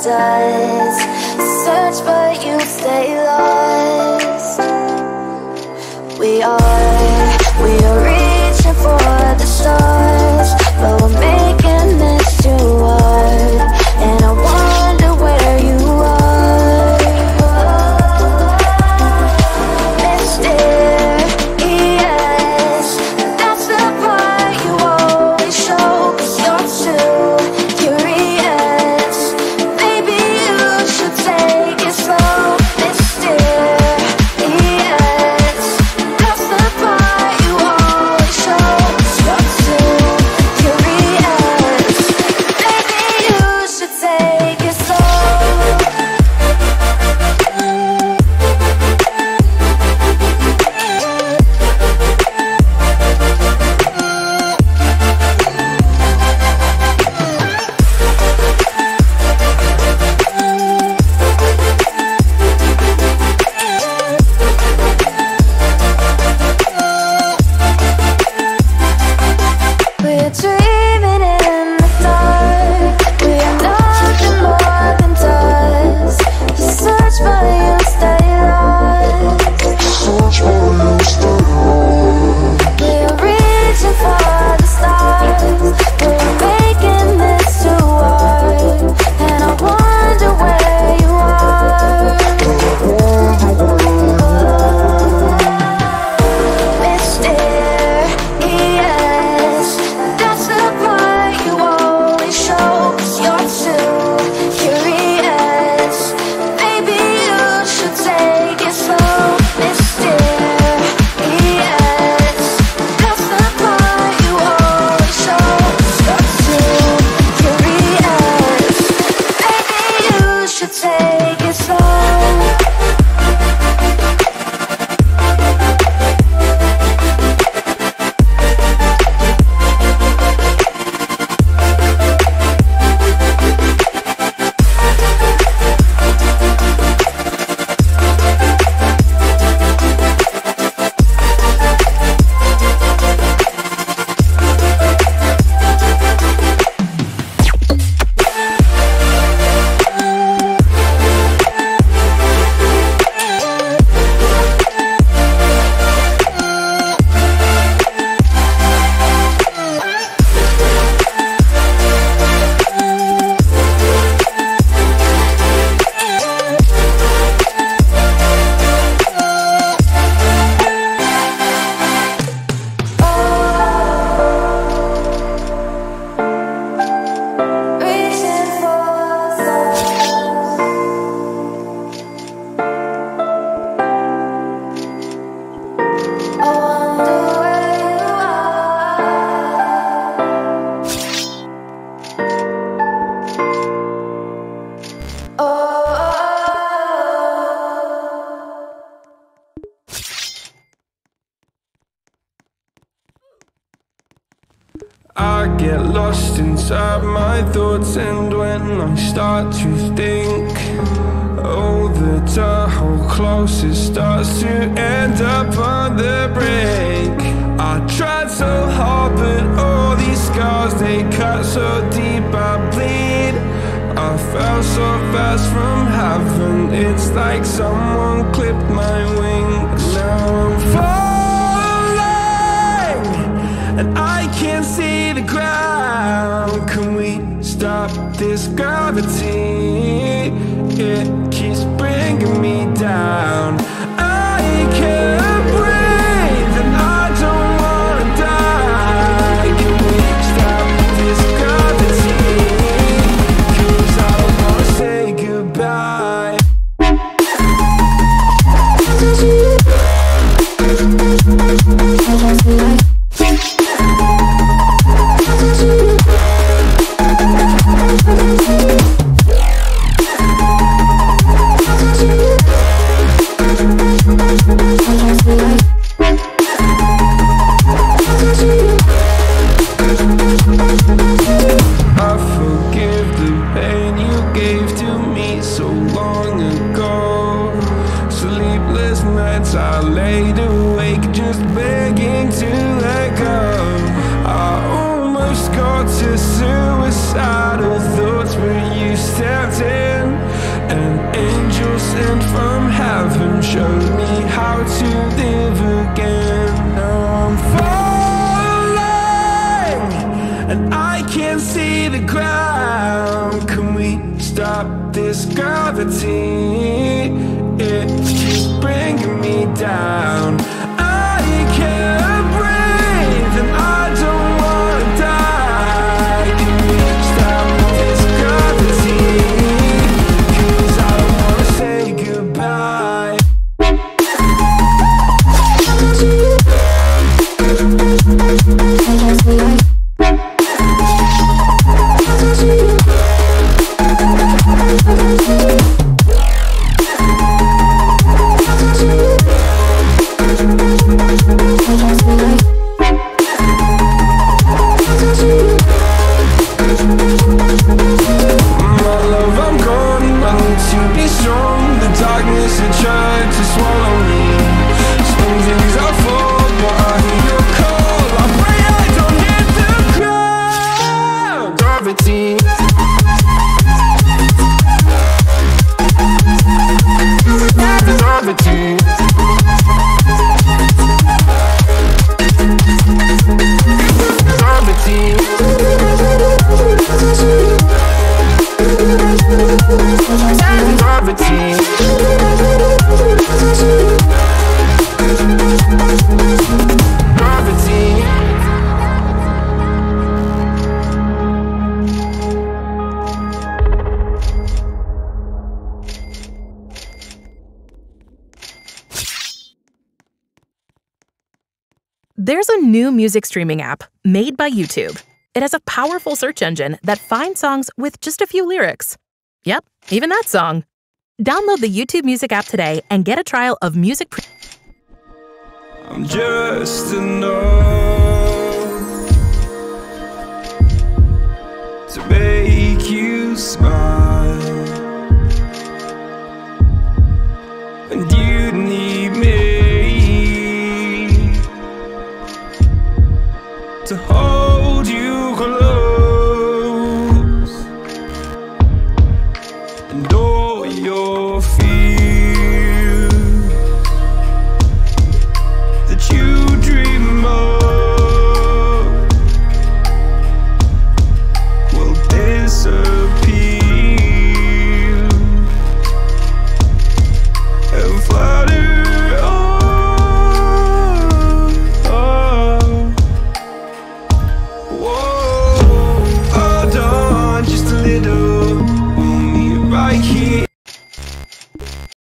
does. Search but you stay lost. We are reaching for the stars, but we're making this too hard. And I wonder where you are. Mysterious, that's the part you always show, 'cause you're too curious. Maybe you should take it slow. Mysterious, that's the part you always show, 'cause you're too curious. Maybe you should take it slow. We're dreaming in the dark. We are nothing more than dust. You search but you stay lost. We are reaching for the stars, but we're making this too hard. And I wonder where you are. Mysterious, that's the part you always show, 'cause you're too curious. Maybe you should take it slow. Mysterious, that's the part you always show, 'cause you're too curious. Maybe you should take it slow. Reaching for the I wonder where you are. Oh. I get lost inside my thoughts, and when I start to think, oh, the door close, it starts to end up on the brink. I tried so hard, but all these scars, they cut so deep, I bleed. I fell so fast from heaven, it's like someone clipped my wings. Now I'm falling, and I can't see the ground. Can we stop this gravity? It keeps bringing me down. I can't breathe, and I don't wanna die. Can we stop this gravity? 'Cause I don't wanna say goodbye. I forgive the pain you gave to me so long ago. Sleepless nights I laid awake just begging to let go. I almost got to suicidal thoughts, but you stepped in An angel sent from heaven showed me how to live again. Now I'm falling and I can't see the ground. Can we stop this gravity? It keeps bringing me down. I can't breathe and I don't wanna die. Can we stop this gravity? 'Cause I don't wanna say goodbye. There's a new music streaming app made by YouTube. It has a powerful search engine that finds songs with just a few lyrics. Yep, even that song. Download the YouTube Music app today and get a trial of music. I'm just enough to make you smile.